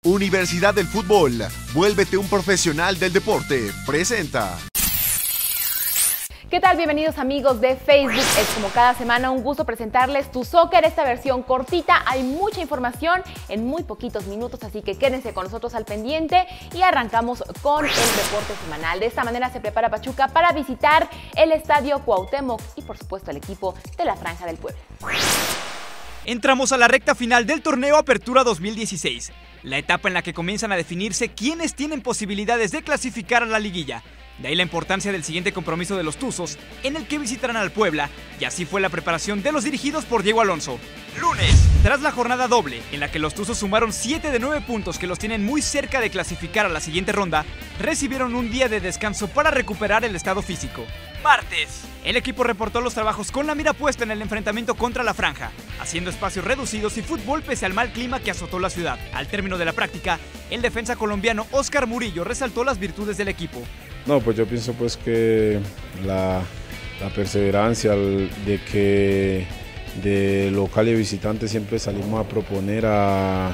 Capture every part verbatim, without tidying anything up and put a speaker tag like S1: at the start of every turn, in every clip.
S1: Universidad del Fútbol, vuélvete un profesional del deporte, presenta.
S2: ¿Qué tal? Bienvenidos amigos de Facebook. Es como cada semana un gusto presentarles Tu Soccer, esta versión cortita. Hay mucha información en muy poquitos minutos, así que quédense con nosotros al pendiente y arrancamos con el reporte semanal. De esta manera se prepara Pachuca para visitar el Estadio Cuauhtémoc y por supuesto el equipo de la Franja del Puebla.
S3: Entramos a la recta final del torneo Apertura dos mil dieciséis, la etapa en la que comienzan a definirse quiénes tienen posibilidades de clasificar a la liguilla. De ahí la importancia del siguiente compromiso de los Tuzos, en el que visitarán al Puebla, y así fue la preparación de los dirigidos por Diego Alonso. Lunes, tras la jornada doble, en la que los Tuzos sumaron siete de nueve puntos que los tienen muy cerca de clasificar a la siguiente ronda, recibieron un día de descanso para recuperar el estado físico. Martes, el equipo reportó los trabajos con la mira puesta en el enfrentamiento contra la Franja, haciendo espacios reducidos y fútbol pese al mal clima que azotó la ciudad. Al término de la práctica, el defensa colombiano Oscar Murillo resaltó las virtudes del equipo.
S4: No, pues yo pienso pues que la, la perseverancia de que de local y visitante siempre salimos a proponer, a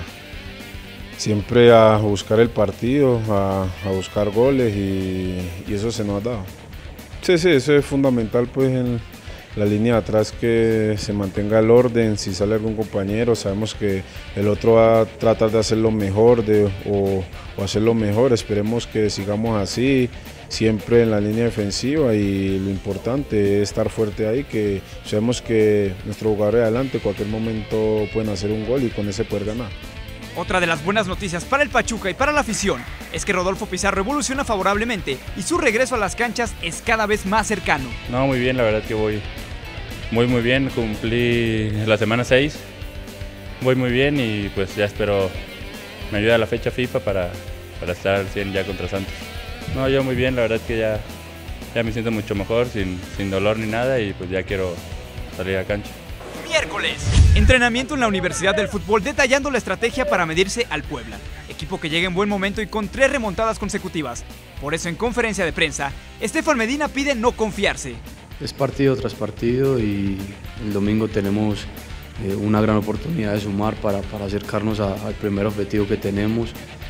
S4: siempre a buscar el partido, a, a buscar goles y, y eso se nos ha dado. Sí, sí, eso es fundamental pues en la línea de atrás, que se mantenga el orden. Si sale algún compañero, sabemos que el otro va a tratar de hacerlo mejor de, o, o hacerlo mejor. Esperemos que sigamos así, siempre en la línea defensiva, y lo importante es estar fuerte ahí, que sabemos que nuestros jugadores adelante en cualquier momento pueden hacer un gol y con ese poder ganar.
S3: Otra de las buenas noticias para el Pachuca y para la afición es que Rodolfo Pizarro evoluciona favorablemente y su regreso a las canchas es cada vez más cercano.
S5: No, muy bien, la verdad que voy muy muy bien, cumplí la semana seis, voy muy bien y pues ya espero me ayuda la fecha FIFA para, para estar cien ya contra Santos. No, yo muy bien, la verdad que ya, ya me siento mucho mejor, sin, sin dolor ni nada, y pues ya quiero salir a cancha.
S3: Miércoles, entrenamiento en la Universidad del Fútbol detallando la estrategia para medirse al Puebla, equipo que llega en buen momento y con tres remontadas consecutivas. Por eso en conferencia de prensa, Estefan Medina pide no confiarse.
S6: Es partido tras partido y el domingo tenemos eh, una gran oportunidad de sumar para, para acercarnos a, al primer objetivo que tenemos,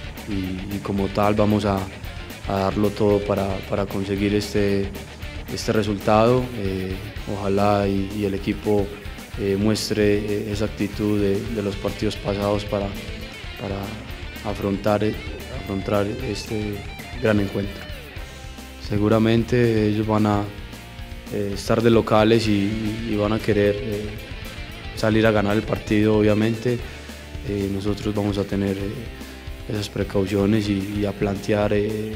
S6: y, y como tal vamos a, a darlo todo para, para conseguir este, este resultado. Eh, ojalá y, y el equipo Eh, muestre eh, esa actitud de, de los partidos pasados para, para afrontar, eh, afrontar este gran encuentro. Seguramente ellos van a eh, estar de locales y, y van a querer eh, salir a ganar el partido, obviamente. Eh, nosotros vamos a tener eh, esas precauciones y, y a plantear eh,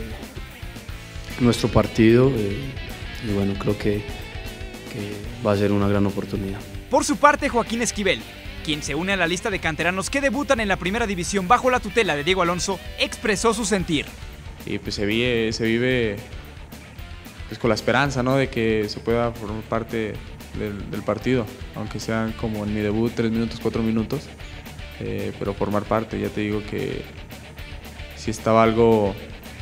S6: nuestro partido eh, y bueno, creo que, que va a ser una gran oportunidad.
S3: Por su parte, Joaquín Esquivel, quien se une a la lista de canteranos que debutan en la primera división bajo la tutela de Diego Alonso, expresó su sentir.
S7: Y pues se vive, se vive pues con la esperanza, ¿no?, de que se pueda formar parte del, del partido, aunque sean como en mi debut tres minutos, cuatro minutos, eh, pero formar parte. Ya te digo que sí estaba algo,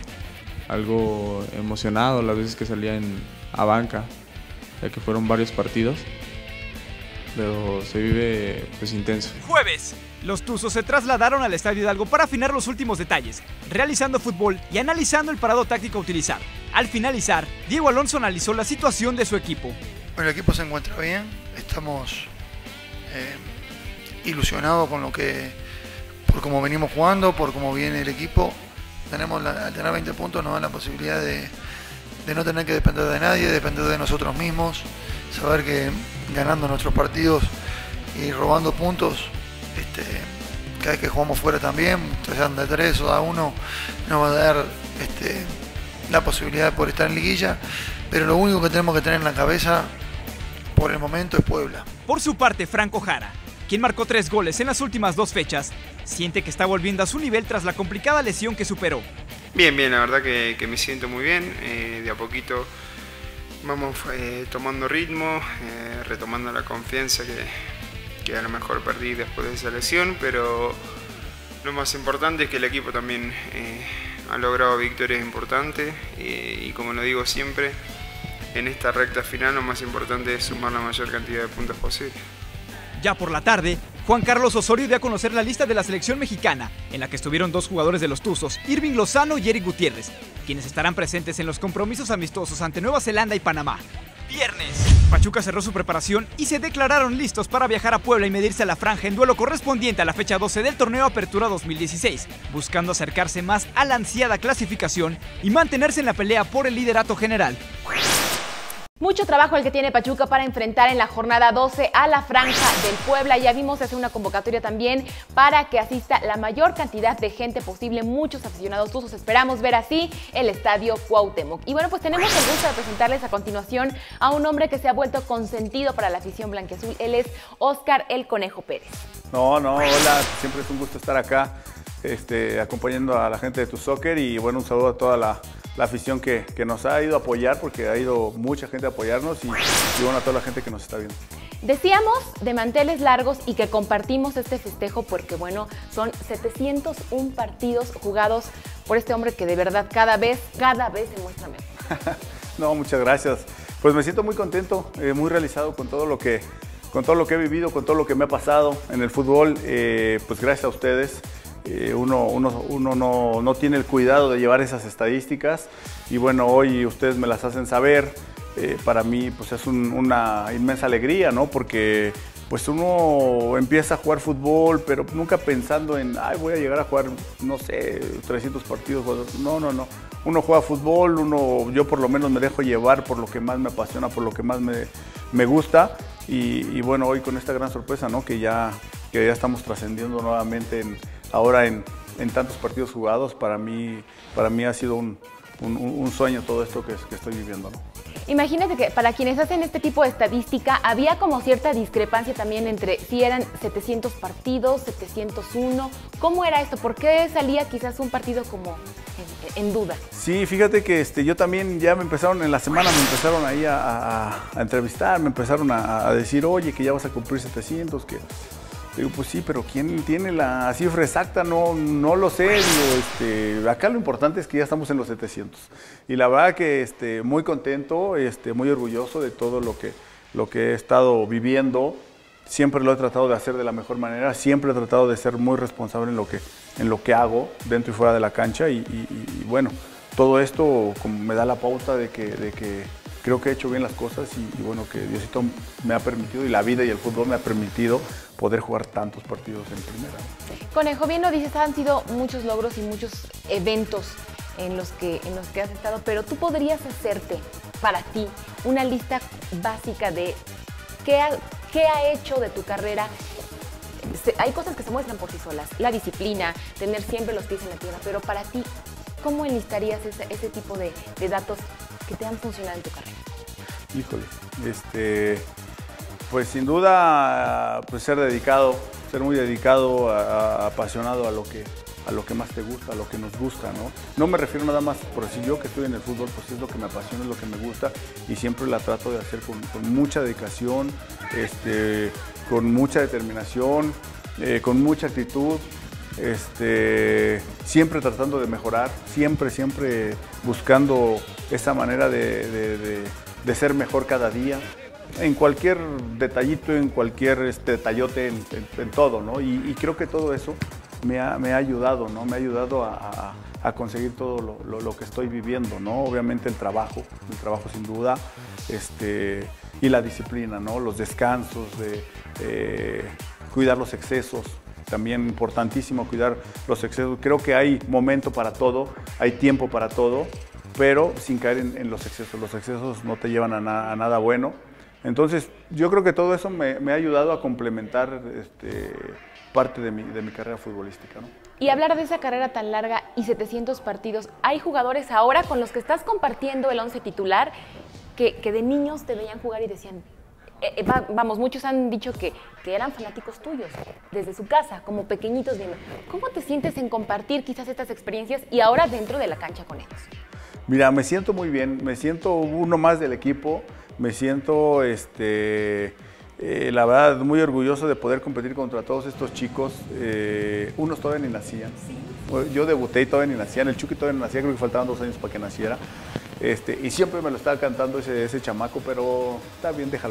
S7: algo emocionado las veces que salía en, a banca, ya que fueron varios partidos, pero se vive pues intenso.
S3: Jueves, los Tuzos se trasladaron al Estadio Hidalgo para afinar los últimos detalles, realizando fútbol y analizando el parado táctico a utilizar. Al finalizar, Diego Alonso analizó la situación de su equipo.
S8: Bueno, el equipo se encuentra bien, estamos eh, ilusionados con lo que, por cómo venimos jugando, por cómo viene el equipo. Tenemos la, al tener veinte puntos nos da la posibilidad de, de no tener que depender de nadie, depender de nosotros mismos, saber que ganando nuestros partidos y robando puntos, este, cada vez que jugamos fuera también, sean de tres o de uno, nos va a dar este, la posibilidad de poder estar en liguilla, pero lo único que tenemos que tener en la cabeza por el momento es Puebla.
S3: Por su parte, Franco Jara, quien marcó tres goles en las últimas dos fechas, siente que está volviendo a su nivel tras la complicada lesión que superó.
S9: Bien, bien, la verdad que, que me siento muy bien, eh, de a poquito vamos eh, tomando ritmo, eh, retomando la confianza que, que a lo mejor perdí después de esa lesión, pero lo más importante es que el equipo también eh, ha logrado victorias importantes eh, y como lo digo siempre, en esta recta final lo más importante es sumar la mayor cantidad de puntos posible.
S3: Ya por la tarde, Juan Carlos Osorio dio a conocer la lista de la selección mexicana, en la que estuvieron dos jugadores de los Tuzos, Irving Lozano y Eric Gutiérrez, quienes estarán presentes en los compromisos amistosos ante Nueva Zelanda y Panamá. Viernes, Pachuca cerró su preparación y se declararon listos para viajar a Puebla y medirse a la franja en duelo correspondiente a la fecha doce del torneo Apertura dos mil dieciséis, buscando acercarse más a la ansiada clasificación y mantenerse en la pelea por el liderato general.
S2: Mucho trabajo el que tiene Pachuca para enfrentar en la jornada doce a la franja del Puebla. Ya vimos hacer una convocatoria también para que asista la mayor cantidad de gente posible, muchos aficionados tuzos. Esperamos ver así el Estadio Cuauhtémoc. Y bueno, pues tenemos el gusto de presentarles a continuación a un hombre que se ha vuelto consentido para la afición blanquiazul. Él es Óscar El Conejo Pérez.
S10: No, no, hola, siempre es un gusto estar acá este, acompañando a la gente de Tu Soccer y bueno, un saludo a toda la... la afición que, que nos ha ido a apoyar, porque ha ido mucha gente a apoyarnos y, y bueno, a toda la gente que nos está viendo.
S2: Decíamos de manteles largos y que compartimos este festejo porque, bueno, son setecientos uno partidos jugados por este hombre que de verdad cada vez, cada vez se muestra mejor.
S10: No, muchas gracias. Pues me siento muy contento, eh, muy realizado con todo lo que, con todo lo que he vivido, con todo lo que me ha pasado en el fútbol, eh, pues gracias a ustedes. Eh, uno uno, uno no, no tiene el cuidado de llevar esas estadísticas y bueno, hoy ustedes me las hacen saber. Eh, para mí pues es un, una inmensa alegría, ¿no? Porque pues uno empieza a jugar fútbol, pero nunca pensando en, ay, voy a llegar a jugar, no sé, trescientos partidos. No, no, no. Uno juega fútbol, uno, yo por lo menos me dejo llevar por lo que más me apasiona, por lo que más me, me gusta. Y, y bueno, hoy con esta gran sorpresa, ¿no? Que ya, que ya estamos trascendiendo nuevamente en ahora en, en tantos partidos jugados, para mí, para mí ha sido un, un, un sueño todo esto que, que estoy viviendo, ¿no?
S2: Imagínate que para quienes hacen este tipo de estadística, había como cierta discrepancia también entre si eran setecientos partidos, setecientos uno. ¿Cómo era esto? ¿Por qué salía quizás un partido como en, en duda?
S10: Sí, fíjate que este, yo también ya me empezaron, en la semana me empezaron ahí a, a, a entrevistar, me empezaron a, a decir, oye, que ya vas a cumplir setecientos, que... Digo, pues sí, pero ¿quién tiene la cifra exacta? No, no lo sé. Digo, este, acá lo importante es que ya estamos en los setecientos. Y la verdad que este, muy contento, este, muy orgulloso de todo lo que, lo que he estado viviendo. Siempre lo he tratado de hacer de la mejor manera. Siempre he tratado de ser muy responsable en lo que, en lo que hago, dentro y fuera de la cancha. Y, y, y bueno, todo esto como me da la pauta de que... De que creo que he hecho bien las cosas y, y bueno, que Diosito me ha permitido y la vida y el fútbol me ha permitido poder jugar tantos partidos en primera.
S2: Conejo, bien lo dices, han sido muchos logros y muchos eventos en los que, en los que has estado, pero tú podrías hacerte para ti una lista básica de qué ha, qué ha hecho de tu carrera. Se, hay cosas que se muestran por sí solas, la disciplina, tener siempre los pies en la tierra, pero para ti, ¿cómo enlistarías ese, ese tipo de, de datos que te han funcionado en tu carrera?
S10: Híjole, este, pues sin duda, pues ser dedicado, ser muy dedicado, a, a, apasionado a lo que, a lo que más te gusta, a lo que nos gusta, ¿no? No me refiero nada más por decir yo que estoy en el fútbol, pues es lo que me apasiona, es lo que me gusta y siempre la trato de hacer con, con mucha dedicación, este, con mucha determinación, eh, con mucha actitud. Este, siempre tratando de mejorar, siempre, siempre buscando esa manera de, de, de, de ser mejor cada día, en cualquier detallito, en cualquier este, detallote, en, en, en todo, ¿no? Y, y creo que todo eso me ha, me ha ayudado, ¿no? Me ha ayudado a, a, a conseguir todo lo, lo, lo que estoy viviendo, ¿no? Obviamente el trabajo, el trabajo sin duda, este, y la disciplina, ¿no? Los descansos, de, eh, cuidar los excesos. También importantísimo cuidar los excesos. Creo que hay momento para todo, hay tiempo para todo, pero sin caer en, en los excesos. Los excesos no te llevan a, na, a nada bueno. Entonces, yo creo que todo eso me, me ha ayudado a complementar este, parte de mi, de mi carrera futbolística, ¿no?
S2: Y hablar de esa carrera tan larga y setecientos partidos, hay jugadores ahora con los que estás compartiendo el once titular que, que de niños te veían jugar y decían... Eh, va, vamos, muchos han dicho que, que eran fanáticos tuyos, desde su casa, como pequeñitos viendo. ¿Cómo te sientes en compartir quizás estas experiencias y ahora dentro de la cancha con ellos?
S10: Mira, me siento muy bien, me siento uno más del equipo, me siento, este, eh, la verdad, muy orgulloso de poder competir contra todos estos chicos. Eh, unos todavía ni nacían. Sí. Yo debuté y todavía ni nacían, el Chucky todavía ni nacía, creo que faltaban dos años para que naciera. Este, y siempre me lo estaba cantando ese, ese chamaco, pero está bien, déjalo.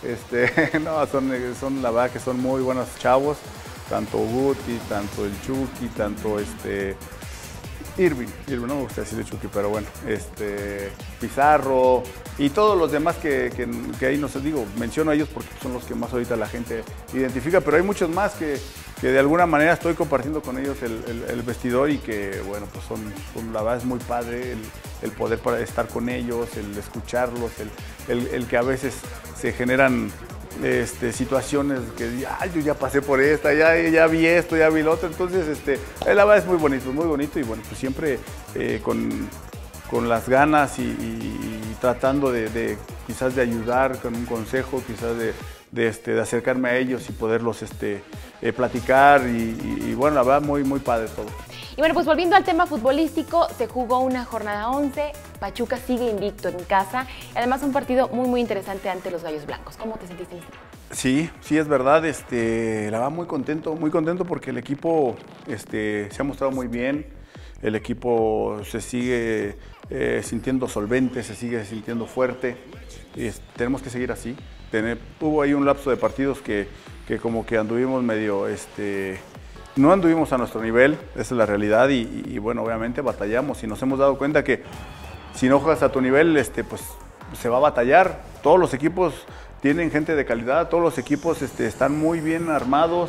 S10: Este, no, son, son la verdad que son muy buenos chavos, tanto Guti, tanto el Chucky, tanto este Irving, Irving, no me gusta decirle Chucky, pero bueno, este Pizarro y todos los demás que, que, que ahí no sé, digo, menciono a ellos porque son los que más ahorita la gente identifica, pero hay muchos más que, que de alguna manera estoy compartiendo con ellos el, el, el vestidor y que, bueno, pues son, son la verdad es muy padre el, el poder para estar con ellos, el escucharlos, el, el, el que a veces se generan Este, situaciones que ay, yo ya pasé por esta, ya, ya vi esto, ya vi lo otro, entonces este, la verdad es muy bonito, muy bonito y bueno, pues siempre eh, con, con las ganas y, y, y tratando de, de quizás de ayudar con un consejo, quizás de, de, este, de acercarme a ellos y poderlos este, eh, platicar y, y, y bueno, la verdad muy, muy padre todo.
S2: Y bueno, pues volviendo al tema futbolístico, se jugó una jornada once, Pachuca sigue invicto en casa, y además un partido muy muy interesante ante los Gallos Blancos. ¿Cómo te sentiste?
S10: Sí, sí es verdad, este, la verdad muy contento, muy contento porque el equipo este, se ha mostrado muy bien, el equipo se sigue eh, sintiendo solvente, se sigue sintiendo fuerte, y es, tenemos que seguir así. Tener, hubo ahí un lapso de partidos que, que como que anduvimos medio... Este, No anduvimos a nuestro nivel, esa es la realidad y, y, y bueno, obviamente batallamos y nos hemos dado cuenta que si no juegas a tu nivel, este, pues se va a batallar. Todos los equipos tienen gente de calidad, todos los equipos este, están muy bien armados.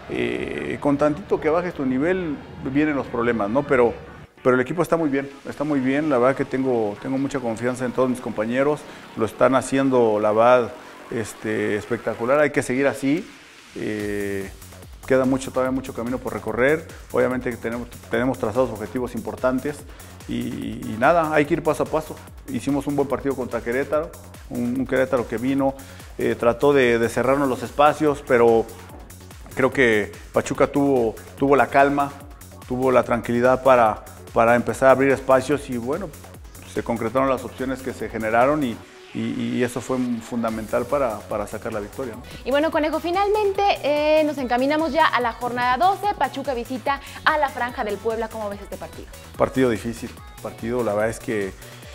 S10: Eh, con tantito que bajes tu nivel vienen los problemas, ¿no? Pero, pero el equipo está muy bien, está muy bien. La verdad que tengo, tengo mucha confianza en todos mis compañeros. Lo están haciendo, la verdad, este, espectacular. Hay que seguir así. Eh, Queda mucho, todavía mucho camino por recorrer. Obviamente que tenemos, tenemos trazados objetivos importantes y, y nada, hay que ir paso a paso. Hicimos un buen partido contra Querétaro, un, un Querétaro que vino, eh, trató de, de cerrarnos los espacios, pero creo que Pachuca tuvo, tuvo la calma, tuvo la tranquilidad para, para empezar a abrir espacios y bueno, se concretaron las opciones que se generaron y Y, y eso fue fundamental para, para sacar la victoria, ¿no?
S2: Y bueno, Conejo, finalmente eh, nos encaminamos ya a la jornada doce. Pachuca visita a la Franja del Puebla. ¿Cómo ves este partido?
S10: Partido difícil, partido, la verdad es que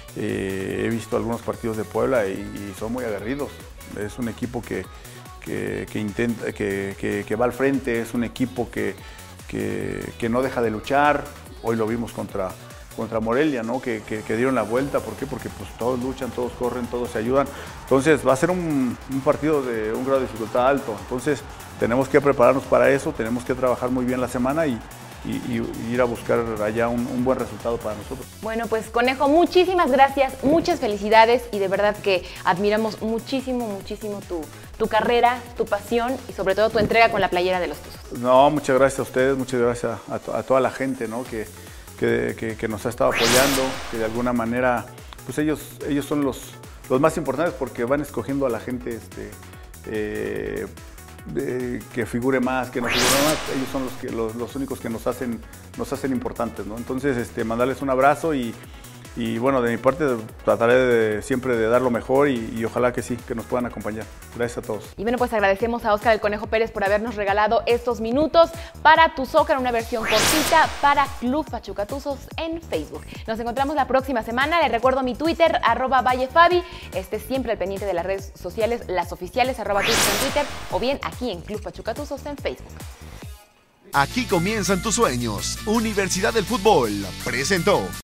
S10: eh, he visto algunos partidos de Puebla y, y son muy aguerridos. Es un equipo que, que, que intenta, que, que, que va al frente, es un equipo que, que, que no deja de luchar. Hoy lo vimos contra... contra Morelia, ¿no? Que, que, que dieron la vuelta. ¿Por qué? Porque pues, todos luchan, todos corren, todos se ayudan. Entonces va a ser un, un partido de un grado de dificultad alto. Entonces tenemos que prepararnos para eso, tenemos que trabajar muy bien la semana y, y, y ir a buscar allá un, un buen resultado para nosotros.
S2: Bueno, pues Conejo, muchísimas gracias, muchas felicidades y de verdad que admiramos muchísimo, muchísimo tu, tu carrera, tu pasión y sobre todo tu entrega con la playera de los Tuzos.
S10: No, muchas gracias a ustedes, muchas gracias a, to a toda la gente, ¿no? Que, Que, que, que nos ha estado apoyando, que de alguna manera, pues ellos, ellos son los, los más importantes porque van escogiendo a la gente este, eh, de, que figure más, que no figure más, ellos son los, que, los, los únicos que nos hacen, nos hacen importantes, ¿no? Entonces, este, mandarles un abrazo y, y bueno, de mi parte trataré de, siempre de dar lo mejor y, y ojalá que sí, que nos puedan acompañar. Gracias a todos.
S2: Y bueno, pues agradecemos a Óscar el Conejo Pérez por habernos regalado estos minutos para Tu Soccer, una versión cortita para Club Pachuca Tuzos en Facebook. Nos encontramos la próxima semana. Les recuerdo mi Twitter, arroba vallefabi. Esté siempre al pendiente de las redes sociales, las oficiales, arroba Tuzos en Twitter, o bien aquí en Club Pachuca Tuzos en Facebook.
S1: Aquí comienzan tus sueños. Universidad del Fútbol presentó.